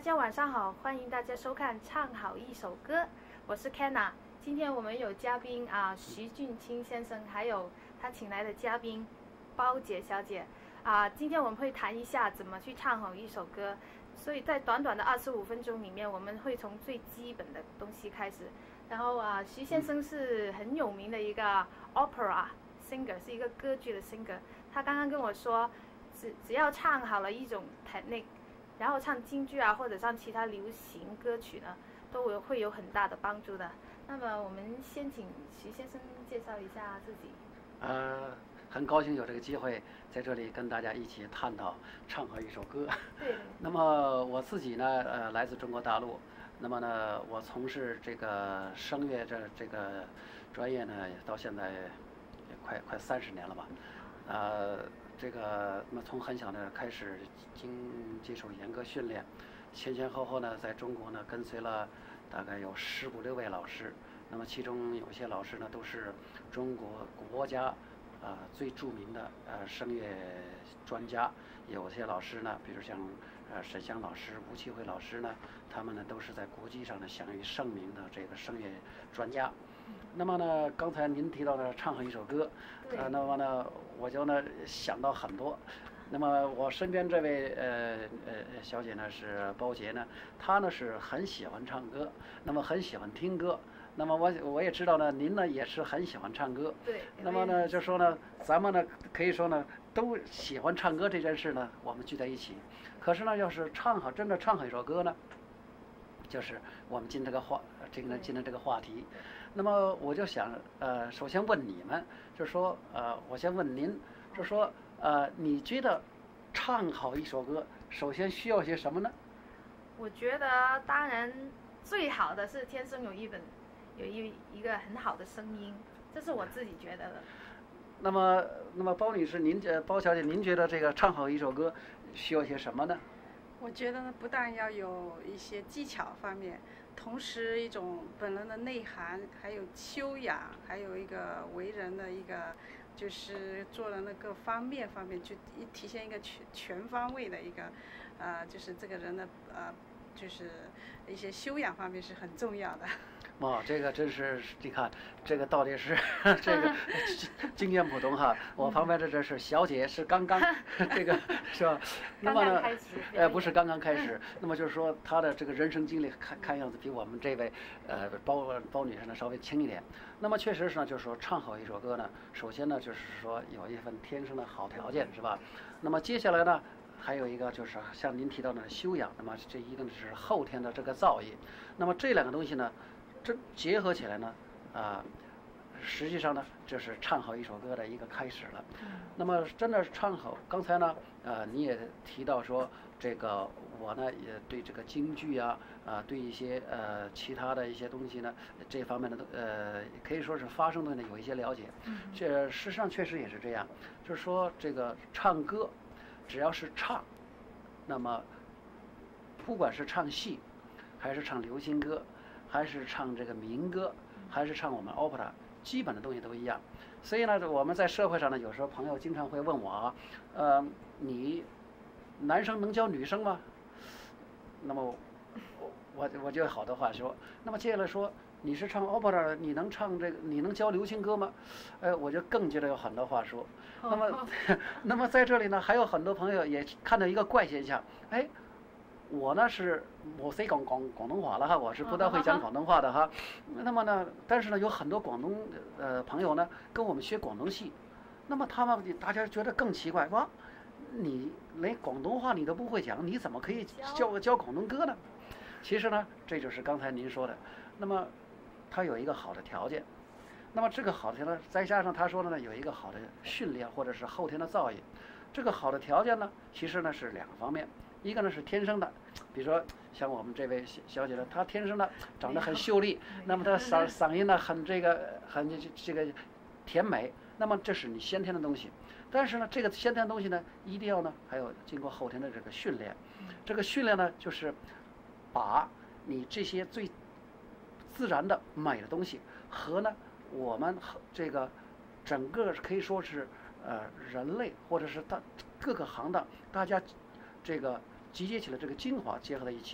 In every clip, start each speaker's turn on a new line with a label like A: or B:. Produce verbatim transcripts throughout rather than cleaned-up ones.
A: 家晚上好，欢迎大家收看《唱好一首歌》，我是 Kenna。今天我们有嘉宾啊，徐俊清先生，还有他请来的嘉宾包姐小姐啊。今天我们会谈一下怎么去唱好一首歌，所以在短短的二十五分钟里面，我们会从最基本的东西开始。然后啊，徐先生是很有名的一个 opera singer， 是一个歌剧的 singer。他刚刚跟我说，只只要唱好了一种 technique， 然后唱京剧啊，或者唱其他流行歌曲呢，都有会有很大的帮助的。那么我们先请徐先生介绍一下自己。
B: 呃，很高兴有这个机会在这里跟大家一起探讨唱好一首歌。
A: 对。
B: 那么我自己呢，呃，来自中国大陆。那么呢，我从事这个声乐这这个专业呢，到现在也快快三十年了吧。呃，这个那么从很小呢开始经接受严格训练，前前后后呢，在中国呢跟随了大概有十五六位老师。那么其中有些老师呢都是中国国家啊、呃、最著名的呃声乐专家，有些老师呢，比如像呃沈湘老师、吴奇辉老师呢，他们呢都是在国际上呢享誉盛名的这个声乐专家。那么呢，刚才您提到呢唱好一首歌，呃，那么呢我就呢想到很多。那么我身边这位呃呃小姐呢是包杰呢，她呢是很喜欢唱歌，那么很喜欢听歌。那么我我也知道呢，您呢也是很喜欢唱歌。
A: 对。
B: 那么呢，就说呢，咱们呢可以说呢都喜欢唱歌这件事呢，我们聚在一起。可是呢，要是唱好真的唱好一首歌呢，就是我们今天这个话，这个呢今天这个话题。那么我就想，呃，首先问你们，就是说，呃，我先问您，就是说，呃，你觉得唱好一首歌，首先需要些什么呢？
A: 我觉得，当然最好的是天生有一本。有一一个很好的声音，这是我自己觉得的。
B: 那么，那么包女士，您呃，包小姐，您觉得这个唱好一首歌需要些什么呢？
C: 我觉得呢，不但要有一些技巧方面，同时一种本人的内涵，还有修养，还有一个为人的一个，就是做人的各方面方面，就一体现一个全全方位的一个，呃，就是这个人的呃，就是一些修养方面是很重要的。
B: 哇，这个真是，你看，这个到底是这个经验不同哈。我旁边这这是小姐，是刚刚这个是吧？那么呢，呃，不是刚刚开始。那么就是说，她的这个人生经历看看样子比我们这位呃包包女士呢稍微轻一点。那么确实是呢，就是说唱好一首歌呢，首先呢就是说有一份天生的好条件，是吧？那么接下来呢，还有一个就是像您提到的修养，那么这一个是后天的这个造诣。那么这两个东西呢，这结合起来呢，啊、呃，实际上呢，这是唱好一首歌的一个开始了。那么真的是唱好，刚才呢，呃，你也提到说，这个我呢也对这个京剧啊，啊、呃，对一些呃其他的一些东西呢，这方面的呃可以说是发生的呢有一些了解。这事实上确实也是这样，就是说这个唱歌，只要是唱，那么不管是唱戏，还是唱流行歌，还是唱这个民歌，还是唱我们 opera， 基本的东西都一样。所以呢，我们在社会上呢，有时候朋友经常会问我啊，呃，你男生能教女生吗？那么我我就有好多话说。那么接下来说，你是唱 opera， 你能唱这个，你能教流行歌吗？呃，我就更觉得有很多话说。那么那么在这里呢，还有很多朋友也看到一个怪现象，哎。我呢是我虽讲广广东话了哈，我是不大会讲广东话的哈。那么呢，但是呢，有很多广东呃朋友呢跟我们学广东戏，那么他们大家觉得更奇怪，哇，你连广东话你都不会讲，你怎么可以教教广东歌呢？其实呢，这就是刚才您说的，那么他有一个好的条件，那么这个好的条件再加上他说的呢，有一个好的训练或者是后天的造诣，这个好的条件呢，其实呢是两个方面。一个呢是天生的，比如说像我们这位小姐呢，她天生的长得很秀丽，那么她嗓嗓音呢很这个很这个甜美，那么这是你先天的东西。但是呢，这个先天的东西呢，一定要呢还有经过后天的这个训练。这个训练呢，就是把你这些最自然的美的东西和呢我们这个整个可以说是呃人类或者是大各个行当大家这个集结起来这个精华结合在一起，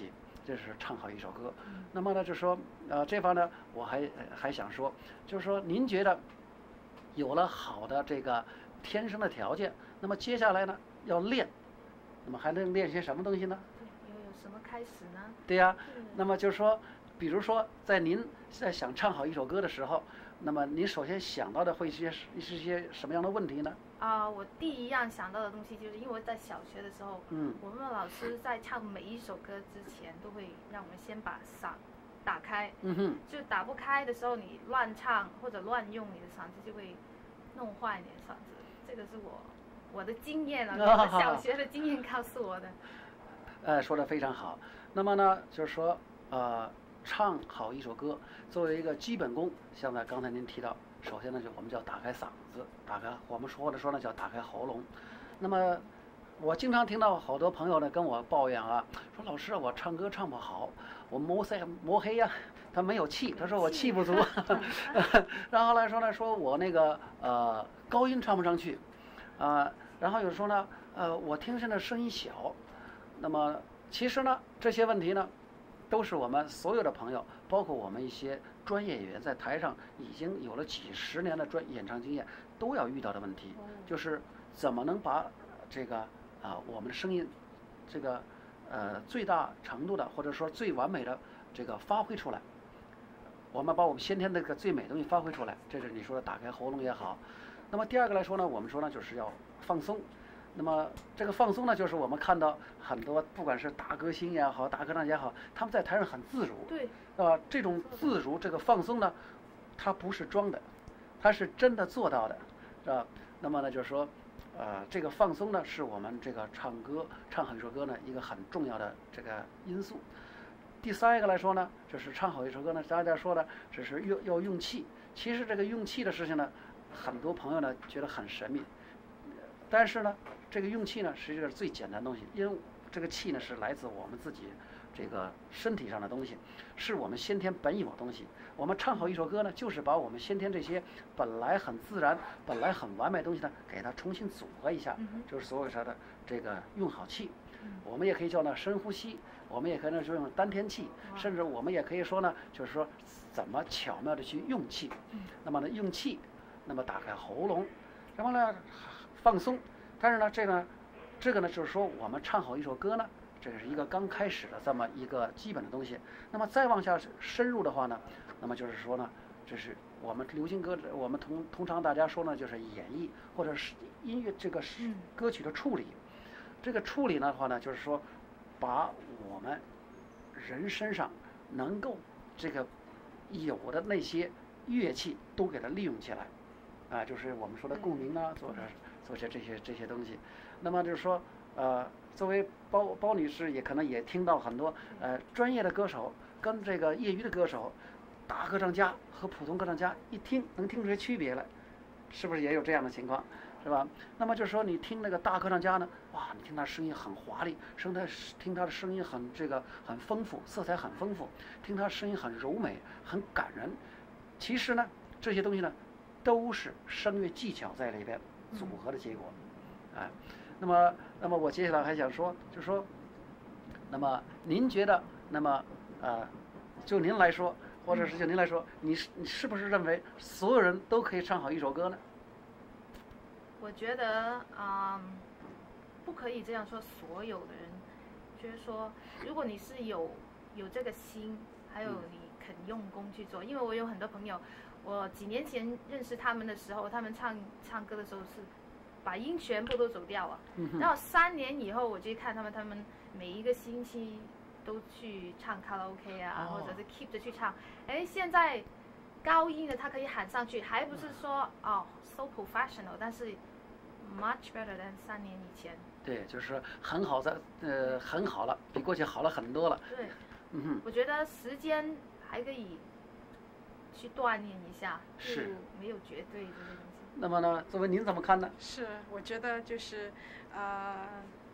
B: 这是唱好一首歌。那么呢，就说呃这方呢，我还还想说，就是说您觉得有了好的这个天生的条件，那么接下来呢要练，那么还能练些什么东西呢？
A: 对，有有什么开始呢？
B: 对呀、啊，那么就是说，比如说在您在想唱好一首歌的时候，那么您首先想到的会是些是些什么样的问题呢？
A: 啊、呃，我第一样想到的东西就是，因为我在小学的时候，
B: 嗯，
A: 我们的老师在唱每一首歌之前，都会让我们先把嗓打开，
B: 嗯哼，
A: 就打不开的时候，你乱唱或者乱用你的嗓子，就会弄坏你的嗓子。这个是我我的经验啊，我的小学的经验告诉我的。
B: 呃，说得非常好。那么呢，就是说，呃，唱好一首歌，作为一个基本功，像在刚才您提到，首先呢，就我们叫打开嗓子，打开我们说的说呢叫打开喉咙。那么，我经常听到好多朋友呢跟我抱怨啊，说老师我唱歌唱不好，我摸黑摸黑呀、啊，他没有气，他说我气不足，然后来说呢，说我那个呃高音唱不上去，啊、呃，然后有时候呢，呃，我听着呢声音小。那么其实呢，这些问题呢，都是我们所有的朋友，包括我们一些专业演员，在台上已经有了几十年的专演唱经验，都要遇到的问题，就是怎么能把这个啊、呃、我们的声音，这个呃最大程度的或者说最完美的这个发挥出来。我们把我们先天的这个最美的东西发挥出来，这是你说的打开喉咙也好。那么第二个来说呢，我们说呢就是要放松。那么这个放松呢，就是我们看到很多不管是大歌星也好，大歌唱也好，他们在台上很自如。
A: 对。
B: 啊，这种自如，这个放松呢，它不是装的，它是真的做到的，是吧？那么呢，就是说，呃，这个放松呢，是我们这个唱歌唱好一首歌呢一个很重要的这个因素。第三一个来说呢，就是唱好一首歌呢，大家说的只是要要用气。其实这个用气的事情呢，很多朋友呢觉得很神秘，但是呢。这个用气呢，实际上是最简单的东西，因为这个气呢是来自我们自己这个身体上的东西，是我们先天本有的东西。我们唱好一首歌呢，就是把我们先天这些本来很自然、本来很完美的东西呢，给它重新组合一下，就是所谓说的这个用好气。我们也可以叫呢深呼吸，我们也可以呢就用丹田气，甚至我们也可以说呢，就是说怎么巧妙的去用气。那么呢，用气，那么打开喉咙，然后呢放松。但是呢，这个，这个呢，就是说我们唱好一首歌呢，这是一个刚开始的这么一个基本的东西。那么再往下深入的话呢，那么就是说呢，这是我们流行歌，我们通通常大家说呢，就是演绎或者是音乐这个歌曲的处理。这个处理的话呢，就是说，把我们人身上能够这个有的那些乐器都给它利用起来，啊，就是我们说的共鸣啊，做着。做些这些这些东西，那么就是说，呃，作为包包女士也可能也听到很多呃专业的歌手跟这个业余的歌手，大歌唱家和普通歌唱家一听能听出来区别来，是不是也有这样的情况，是吧？那么就是说你听那个大歌唱家呢，哇，你听他声音很华丽，声他听他的声音很这个很丰富，色彩很丰富，听他声音很柔美，很感人。其实呢，这些东西呢，都是声乐技巧在里边。组合的结果，哎，那么，那么我接下来还想说，就说，那么您觉得，那么呃，就您来说，或者是就您来说，你是你是不是认为所有人都可以唱好一首歌呢？
A: 我觉得，嗯，不可以这样说，所有的人，就是说，如果你是有有这个心，还有你肯用功去做，因为我有很多朋友。我几年前认识他们的时候，他们唱唱歌的时候是把音全部都走掉了。
B: 嗯、
A: 然后三年以后，我去看他们，他们每一个星期都去唱卡拉 OK 啊，
B: 哦、
A: 或者是 keep 着去唱。哎，现在高音的他可以喊上去，还不是说哦 so professional， 但是 much better than 三年以前。
B: 对，就是很好的，呃，很好了，比过去好了很多了。
A: 对，
B: 嗯哼，
A: 我觉得时间还可以。去锻炼一下，
B: 是
A: 没有绝对这些东西。
B: 那么呢，作为您怎么看呢？
C: 是，我觉得就是，呃，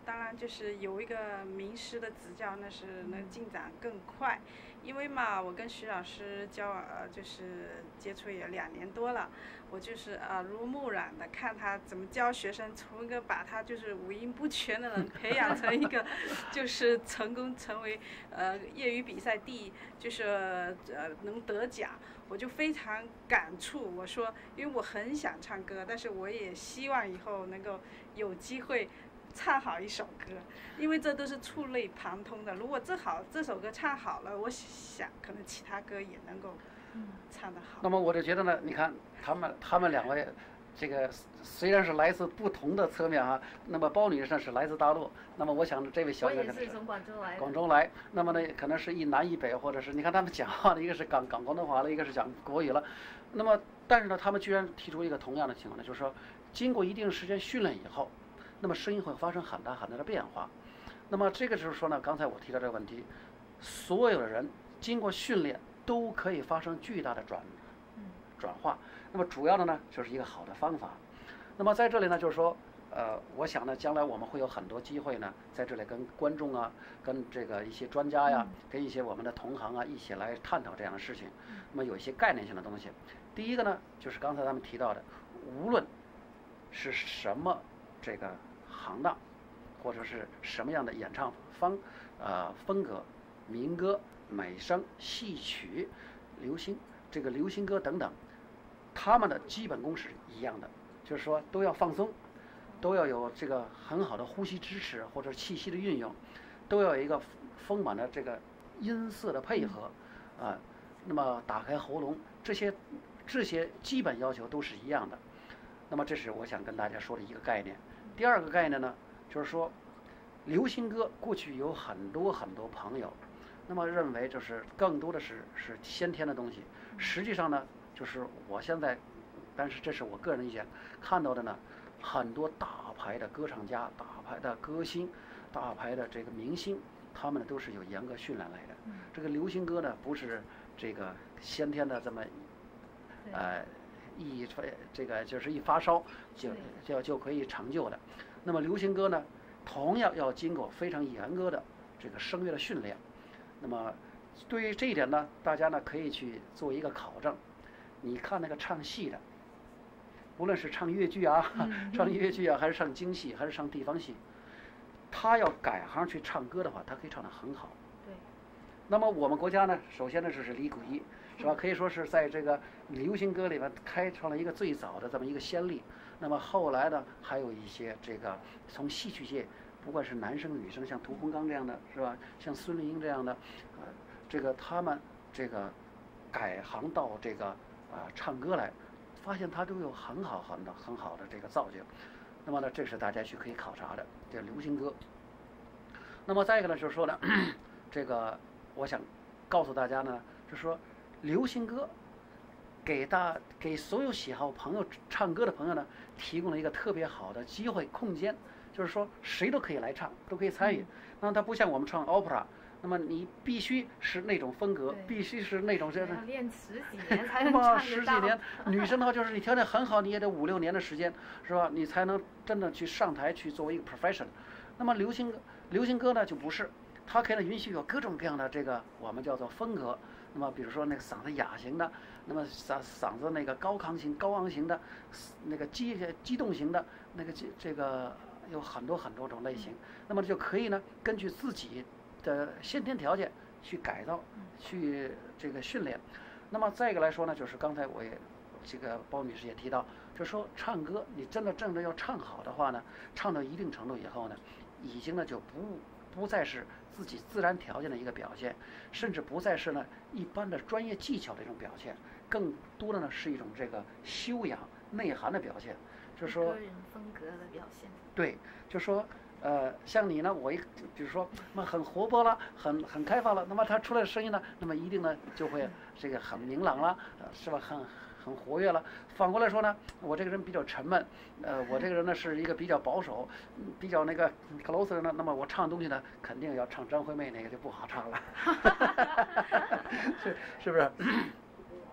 C: 当然就是有一个名师的指教，那是能进展更快。因为嘛，我跟徐老师交往呃就是接触也两年多了，我就是耳濡目染的看他怎么教学生，从一个把他就是五音不全的人培养成一个就是成功成为呃业余比赛第一，就是呃能得奖。我就非常感触，我说，因为我很想唱歌，但是我也希望以后能够有机会唱好一首歌，因为这都是触类旁通的。如果正好这首歌唱好了，我想可能其他歌也能够唱得好。
B: 那么我就觉得呢，你看他们他们两位，这个虽然是来自不同的侧面啊，那么包女士是来自大陆，那么我想这位小姐可能是
A: 从广州来的。
B: 广州来，那么呢可能是一南一北，或者是你看他们讲话的一个是讲讲广东话了，一个是讲国语了，那么但是呢他们居然提出一个同样的情况呢，就是说经过一定时间训练以后，那么声音会发生很大很大的变化。那么这个就是说呢，刚才我提到这个问题，所有的人经过训练都可以发生巨大的转转化。那么主要的呢就是一个好的方法。那么在这里呢就是说，呃，我想呢将来我们会有很多机会呢在这里跟观众啊，跟这个一些专家呀，跟一些我们的同行啊一起来探讨这样的事情。那么有一些概念性的东西。第一个呢就是刚才咱们提到的，无论是什么这个行当，或者是什么样的演唱方呃风格，民歌、美声、戏曲、流行这个流行歌等等，他们的基本功是一样的，就是说都要放松，都要有这个很好的呼吸支持或者气息的运用，都要有一个丰满的这个音色的配合啊、呃，那么打开喉咙，这些这些基本要求都是一样的。那么这是我想跟大家说的一个概念。第二个概念呢，就是说流行歌过去有很多很多朋友那么认为就是更多的是是先天的东西，实际上呢就是我现在，但是这是我个人的意见，看到的呢很多大牌的歌唱家、大牌的歌星、大牌的这个明星，他们呢都是有严格训练来的。这个流行歌呢不是这个先天的这么呃一这个就是一发烧就就就可以成就的。那么流行歌呢同样要经过非常严格的这个声乐的训练。那么对于这一点呢，大家呢可以去做一个考证。你看那个唱戏的，无论是唱越剧啊、嗯、唱越剧啊，还是唱京戏，还是唱地方戏，他要改行去唱歌的话，他可以唱得很好。
A: 对。
B: 那么我们国家呢，首先呢就是李谷一，是吧？可以说是在这个流行歌里面开创了一个最早的这么一个先例。那么后来呢，还有一些这个从戏曲界，不管是男生女生，像屠洪刚这样的，是吧？像孙丽英这样的，呃，这个他们这个改行到这个啊、呃、唱歌来，发现他都有很好很的很好的这个造就。那么呢，这是大家去可以考察的这流行歌。那么再一个呢，就是说呢，这个我想告诉大家呢，就是说流行歌给大给所有喜好朋友唱歌的朋友呢，提供了一个特别好的机会空间，就是说谁都可以来唱，都可以参与。那么它不像我们唱 opera， 那么你必须是那种风格，必须是那种这样。
A: 要练十几年才能唱得到。
B: 十几年，女生的话就是你条件很好，你也得五六年的时间，是吧？你才能真的去上台去作为一个 profession。那么流行歌，流行歌呢就不是，它可以允许有各种各样的这个我们叫做风格。那么比如说那个嗓子哑型的，那么嗓嗓子那个高亢型、高昂型的，那个激激动型的，那个这这个有很多很多种类型。那么就可以呢，根据自己的先天条件去改造，去这个训练。那么再一个来说呢，就是刚才我也这个包女士也提到，就是说唱歌你真的真的要唱好的话呢，唱到一定程度以后呢，已经呢就不不再是自己自然条件的一个表现，甚至不再是呢一般的专业技巧的一种表现，更多的呢是一种这个修养内涵的表现，就是说
A: 个人风格的表现。
B: 对，就是说呃，像你呢，我一比如说那么很活泼了，很很开放了，那么他出来的声音呢，那么一定呢就会这个很明朗了，呃、是吧？很很活跃了。反过来说呢，我这个人比较沉闷，呃，我这个人呢是一个比较保守，比较那个 closer 呢，那么我唱东西呢，肯定要唱张惠妹那个就不好唱了，是是不是？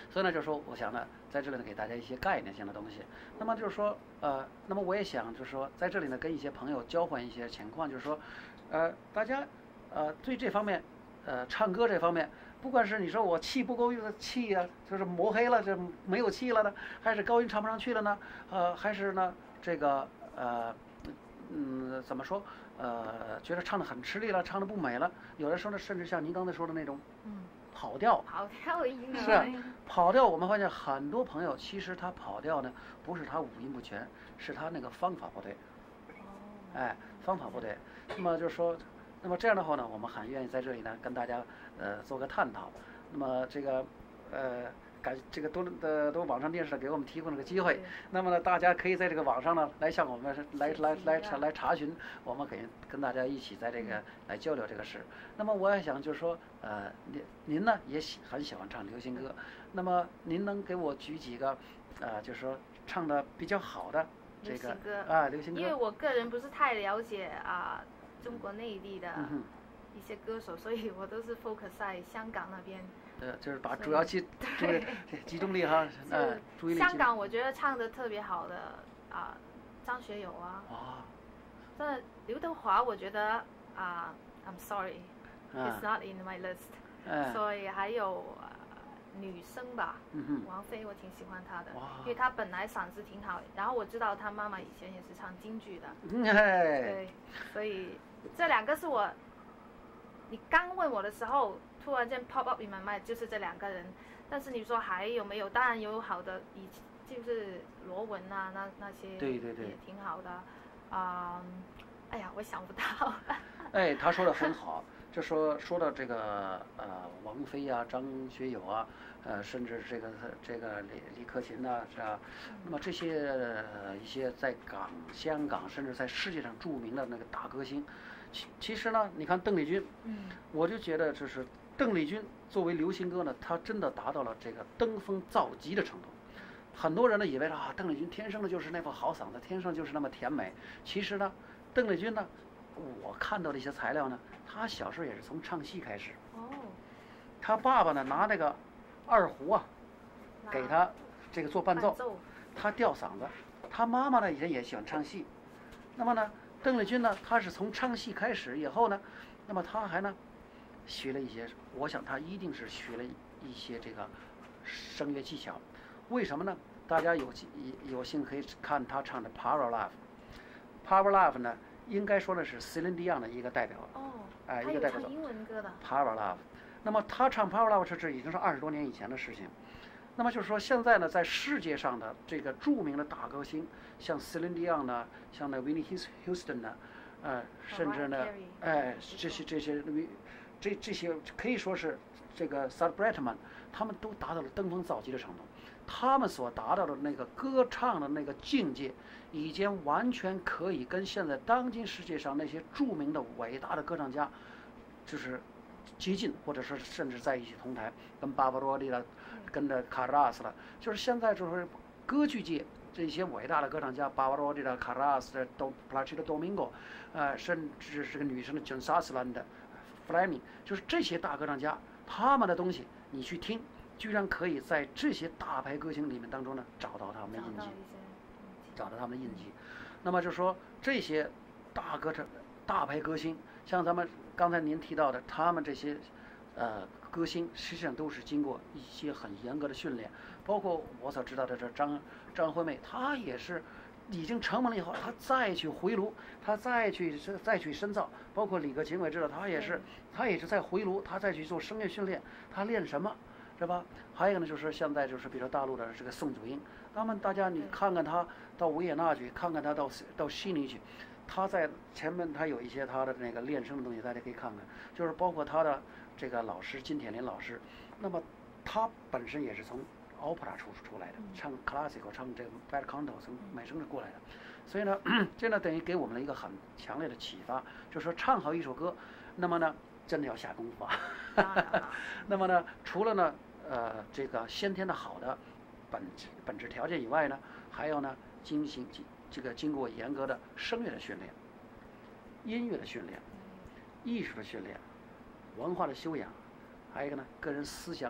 B: 所以呢，就是说，我想呢，在这里呢，给大家一些概念性的东西。那么就是说，呃，那么我也想就是说，在这里呢，跟一些朋友交换一些情况，就是说，呃，大家，呃，对这方面，呃，唱歌这方面，不管是你说我气不够用的气呀、啊，就是磨黑了，这没有气了呢，还是高音唱不上去了呢？呃，还是呢，这个呃，嗯，怎么说？呃，觉得唱的很吃力了，唱的不美了。有的时候呢，甚至像您刚才说的那种，
A: 嗯，
B: 跑调。
A: 跑调音
B: 是啊，跑调。我们发现很多朋友其实他跑调呢，不是他五音不全，是他那个方法不对。
A: 哦。
B: 哎，方法不对。那么就是说，那么这样的话呢，我们很愿意在这里呢跟大家呃做个探讨。那么这个呃。感这个多的都网上电视给我们提供了个机会，那么呢，大家可以在这个网上呢来向我们来来来查来查询，我们可以跟大家一起在这个来交流这个事。那么我也想就是说，呃，您您呢也喜很喜欢唱流行歌，那么您能给我举几个，呃，就是说唱的比较好的这个啊流行歌？
A: 因为我个人不是太了解啊、呃、中国内地的一些歌手，
B: 嗯、
A: 所以我都是 focus 在香港那边。
B: 呃，就是把主要集注意集中力哈，呃，注意力。
A: 香港我觉得唱的特别好的啊、呃，张学友啊。
B: 啊。
A: 这刘德华我觉得啊、呃、，I'm sorry，it's、啊、not in my list、
B: 哎。
A: 所以还有、呃、女生吧，
B: 嗯、
A: 王菲我挺喜欢她的，
B: 哇，
A: 因为她本来嗓子挺好，然后我知道她妈妈以前也是唱京剧的。
B: 嗯、哎。
A: 对，所以这两个是我，你刚问我的时候。突然间 pop up in my mind 就是这两个人，但是你说还有没有？当然有好的，以就是罗文啊，那那些
B: 对对对
A: 也挺好的，啊、嗯，哎呀，我想不到。
B: 哎，他说的很好，就说说到这个呃王菲啊、张学友啊，呃甚至这个这个李李克勤呐、啊，是吧？那么这些、呃、一些在港、香港甚至在世界上著名的那个大歌星，其其实呢，你看邓丽君，
A: 嗯，
B: 我就觉得就是。邓丽君作为流行歌呢，她真的达到了这个登峰造极的程度。很多人呢以为啊，邓丽君天生的就是那副好嗓子，天生就是那么甜美。其实呢，邓丽君呢，我看到的一些材料呢，她小时候也是从唱戏开始。
A: 哦。
B: 她爸爸呢拿那个二胡啊，给她这个做伴奏，她吊嗓子。她妈妈呢以前也喜欢唱戏。那么呢，邓丽君呢，她是从唱戏开始以后呢，那么她还呢。学了一些，我想他一定是学了一些这个声乐技巧。为什么呢？大家有有幸可以看他唱的《Power Love》。Power Love 呢，应该说的是 Celine Dion 的一个代表。
A: 哦。
B: 哎、呃，一个代表作。
A: 英文歌的。
B: Power Love。那么他唱《Power Love》这已经是二十多年以前的事情。那么就是说，现在呢，在世界上的这个著名的大歌星，像 Celine Dion 呢，像那 Whitney Houston 呢，呃，甚至呢，哎，这些这些。这这些可以说是这个 Salt Brightman， 他们都达到了登峰造极的程度。他们所达到的那个歌唱的那个境界，已经完全可以跟现在当今世界上那些著名的伟大的歌唱家，就是接近，或者说甚至在一起同台，跟巴巴罗利了，跟着卡拉斯了。就是现在就是歌剧界这些伟大的歌唱家，巴巴罗利的、卡拉斯的、多普拉奇的、多明戈，呃，甚至是个女生的 John Sutherland 的。Fleming 就是这些大歌唱家，他们的东西你去听，居然可以在这些大牌歌星里面当中呢找到他们的印记，找到他们的印记。那么就说这些大歌唱、大牌歌星，像咱们刚才您提到的，他们这些呃歌星，实际上都是经过一些很严格的训练，包括我所知道的这张张惠妹，她也是。已经成名了以后，他再去回炉，他再去再去深造，包括李克勤，我也知道他也是，他也是在回炉，他再去做声乐训练，他练什么，是吧？还有一个呢，就是现在就是比如说大陆的这个宋祖英，他们大家你看看他到维也纳去，看看他到到悉尼去，他在前面他有一些他的那个练声的东西，大家可以看看，就是包括他的这个老师金铁霖老师，那么他本身也是从。opera 出出来的，唱 classical， 唱这个 bel canto 从美声是过来的，所以呢，这呢等于给我们了一个很强烈的启发，就是说唱好一首歌，那么呢，真的要下功夫啊。那么呢，除了呢，呃，这个先天的好的本质本质条件以外呢，还有呢，经行这个经过严格的声乐的训练、音乐的训练、艺术的训练、文化的修养，还有一个呢，个人思想。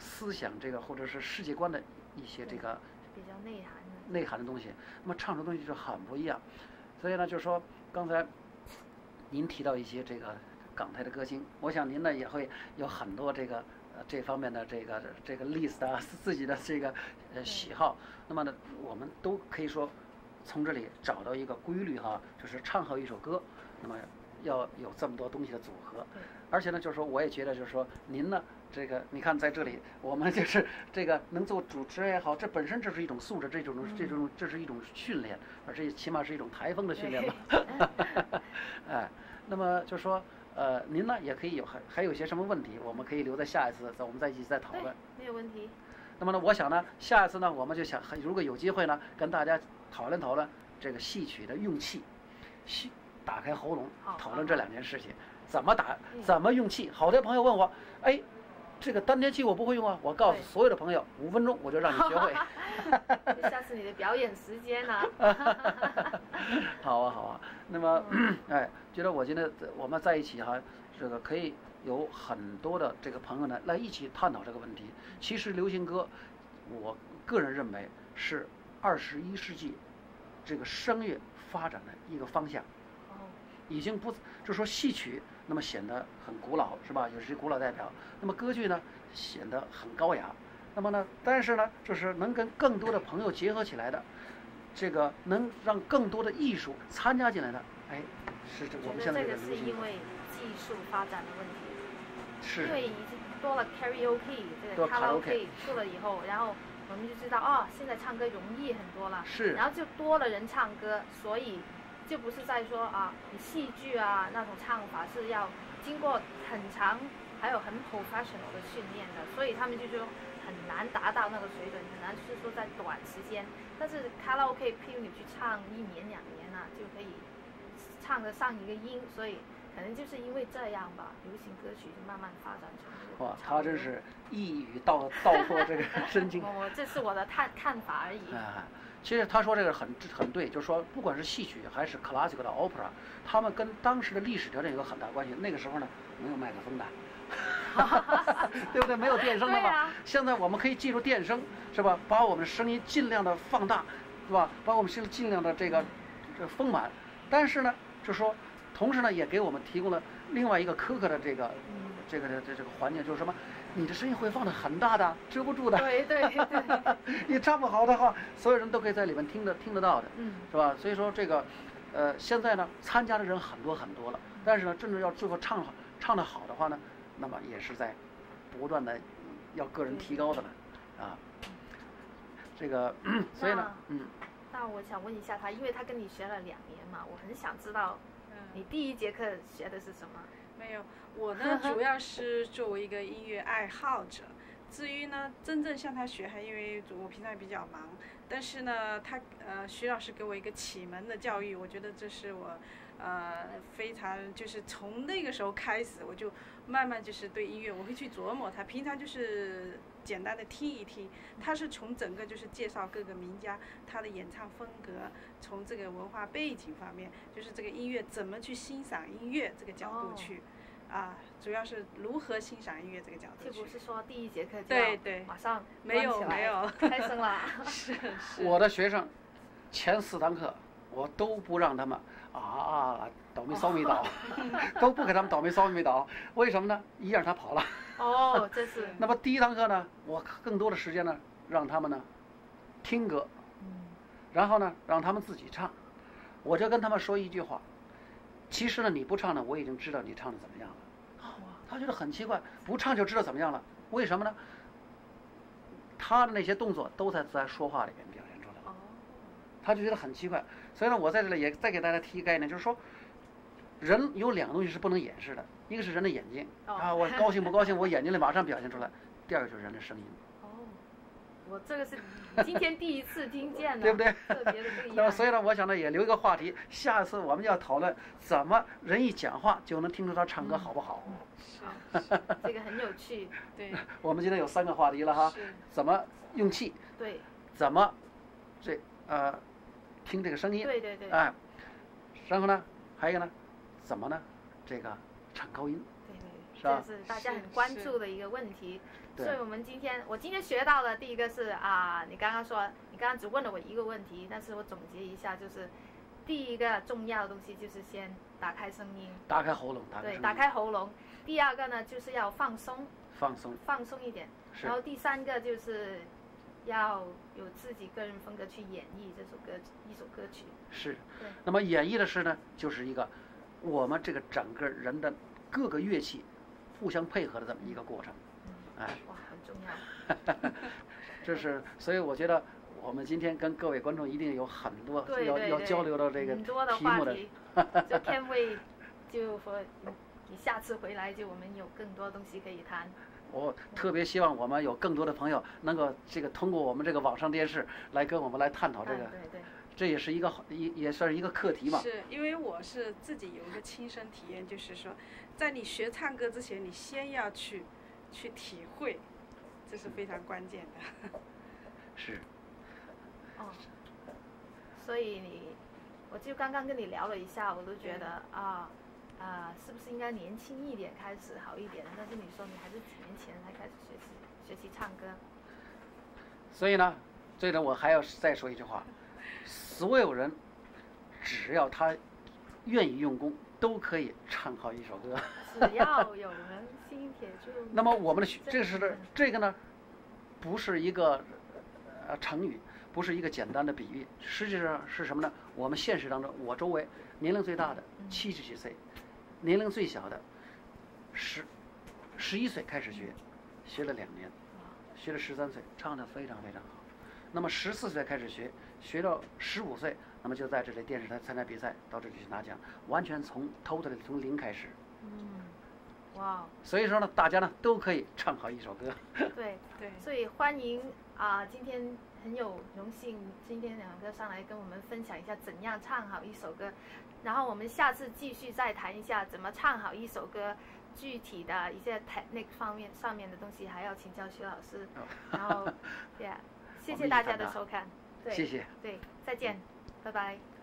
B: 思想这个或者是世界观的一些这个
A: 比较内涵的
B: 内涵的东西，那么唱出的东西就很不一样。所以呢，就是说刚才您提到一些这个港台的歌星，我想您呢也会有很多这个呃这方面的这个这个 list 啊，自己的这个呃喜好。那么呢，我们都可以说从这里找到一个规律哈，就是唱好一首歌，那么要有这么多东西的组合。而且呢，就是说我也觉得就是说您呢。这个你看，在这里我们就是这个能做主持人也好，这本身这是一种素质，这种这种这是一种训练，而这起码是一种台风的训练吧。哎，那么就说呃，您呢也可以有还还有些什么问题，我们可以留在下一次，我们再一起再讨论。
A: 没有问题。
B: 那么呢，我想呢，下一次呢，我们就想，如果有机会呢，跟大家讨论讨论这个戏曲的用气，戏打开喉咙，讨论这两件事情，怎么打，怎么用气。好多朋友问我，哎。这个丹田气我不会用啊，我告诉所有的朋友，五分钟我就让你学会。
A: 下次你的表演时间呢？
B: 好啊好啊，那么哎，觉得我今天我们在一起哈，这个可以有很多的这个朋友呢来一起探讨这个问题。其实流行歌，我个人认为是二十一世纪这个声乐发展的一个方向。已经不就说戏曲，那么显得很古老，是吧？有些古老代表。那么歌剧呢，显得很高雅。那么呢，但是呢，就是能跟更多的朋友结合起来的，这个能让更多的艺术参加进来的，哎，是这我们现在
A: 这个是因为技术发展的问题。
B: 是。
A: 因为已经多了 karaoke 这个卡拉 OK 出了以后，然后我们就知道哦，现在唱歌容易很多了。
B: 是。
A: 然后就多了人唱歌，所以。就不是在说啊，你戏剧啊那种唱法是要经过很长还有很 professional 的训练的，所以他们就说很难达到那个水准，很难是说在短时间。但是卡拉 OK， 譬如你去唱一年两年啊，就可以唱得上一个音，所以可能就是因为这样吧，流行歌曲就慢慢发展成这个。
B: 哇，他真是一语道道破这个真经。
A: 我这是我的看看法而已。
B: 啊。其实他说这个很很对，就是说不管是戏曲还是 classical 的 opera， 他们跟当时的历史条件有个很大关系。那个时候呢，没有麦克风的，对不对？没有电声的嘛。
A: 啊、
B: 现在我们可以借助电声，是吧？把我们的声音尽量的放大，是吧？把我们声音尽量的这个这个丰满。但是呢，就说同时呢，也给我们提供了另外一个苛刻的这个这个这这个环境，就是什么？你的声音会放得很大的，遮不住的。
A: 对对对。
B: 你唱不好的话，所有人都可以在里面听得听得到的，
A: 嗯，
B: 是吧？所以说这个，呃，现在呢，参加的人很多很多了，但是呢，真正要最后唱好唱得好的话呢，那么也是在不断的要个人提高的了，啊。这个，所以呢，嗯。
A: 那我想问一下他，因为他跟你学了两年嘛，我很想知道，你第一节课学的是什么？
C: 没有，我呢主要是作为一个音乐爱好者。至于呢，真正向他学，还因为我平常比较忙，但是呢，他呃徐老师给我一个启蒙的教育，我觉得这是我呃非常就是从那个时候开始，我就慢慢就是对音乐我会去琢磨它。平常就是简单的听一听，他是从整个就是介绍各个名家他的演唱风格，从这个文化背景方面，就是这个音乐怎么去欣赏音乐这个角度去。哦啊，主要是如何欣赏音乐这个角度。
A: 就不是说第一节课就
C: 对对
A: 马上
C: 没有没有
A: 开声了。
C: 是是。
B: 我的学生前四堂课我都不让他们啊倒霉骚没倒，都不给他们倒霉骚没倒，为什么呢？一让他跑了。
A: 哦，这是。
B: 那么第一堂课呢，我更多的时间呢，让他们呢听歌，然后呢让他们自己唱，我就跟他们说一句话。其实呢，你不唱呢，我已经知道你唱的怎么样了。他觉得很奇怪，不唱就知道怎么样了，为什么呢？他的那些动作都在在说话里面表现出来，他就觉得很奇怪。所以呢，我在这里也再给大家提一个概念，就是说，人有两个东西是不能掩饰的，一个是人的眼睛啊，我高兴不高兴，我眼睛里马上表现出来；第二个就是人的声音。
A: 我这个是今天第一次听见的，
B: 对不对？
A: 特别的不一样。
B: 那么所以呢，我想呢也留一个话题，下次我们要讨论怎么人一讲话就能听出他唱歌好不好。
A: 嗯、是，是这个很有趣。对。
B: 我们今天有三个话题了哈，怎么用气？
A: 对。
B: 怎么这呃听这个声音？
A: 对对对。
B: 哎，然后呢，还有一个呢，怎么呢？这个唱高音。
A: 对对。
B: 是吧？
A: 这是大家很关注的一个问题。
B: 所
A: 以我们今天，我今天学到了第一个是啊，你刚刚说，你刚刚只问了我一个问题，但是我总结一下，就是第一个重要的东西就是先打开声音，
B: 打开喉咙，打开
A: 对，打开喉咙。第二个呢，就是要放松，
B: 放松，
A: 放松一点。然后第三个就是要有自己个人风格去演绎这首歌，一首歌曲。
B: 是。那么演绎的是呢，就是一个我们这个整个人的各个乐器互相配合的这么一个过程。
A: 哎，哇，很重要。
B: 这是，所以我觉得我们今天跟各位观众一定有很多
A: 对对对
B: 要要交流的这个
A: 很多的
B: 题目的。
A: 就 can't wait， 就说你下次回来就我们有更多东西可以谈。
B: 我特别希望我们有更多的朋友能够这个通过我们这个网上电视来跟我们来探讨这个。
A: 对对。
B: 这也是一个也也算是一个课题嘛。
C: 是因为我是自己有一个亲身体验，就是说，在你学唱歌之前，你先要去去体会，这是非常关键的。
B: 是。
A: 哦。所以你，我就刚刚跟你聊了一下，我都觉得啊啊、呃，是不是应该年轻一点开始好一点？但是你说你还是几年前才开始学习学习唱歌。
B: 所以呢，最后我还要再说一句话。所有人只要他愿意用功，都可以唱好一首歌。
A: 只要有人心铁就。
B: 那么我们的这是这个呢，不是一个呃成语，不是一个简单的比喻，实际上是什么呢？我们现实当中，我周围年龄最大的七十几岁，年龄最小的十十一岁开始学，学了两年，学了十三岁，唱得非常非常好。那么十四岁开始学，学到十五岁，那么就在这里电视台参加比赛，到这里去拿奖，完全从 totally 从零开始。
A: 嗯，哇。
B: 所以说呢，大家呢都可以唱好一首歌。
A: 对对。所以欢迎啊、呃，今天很有荣幸，今天两个上来跟我们分享一下怎样唱好一首歌，然后我们下次继续再谈一下怎么唱好一首歌。具体的一些 technique 方面上面的东西还要请教徐老师，然后，对啊，谢谢大家的收看，对，
B: 谢谢，
A: 对，再见，拜拜。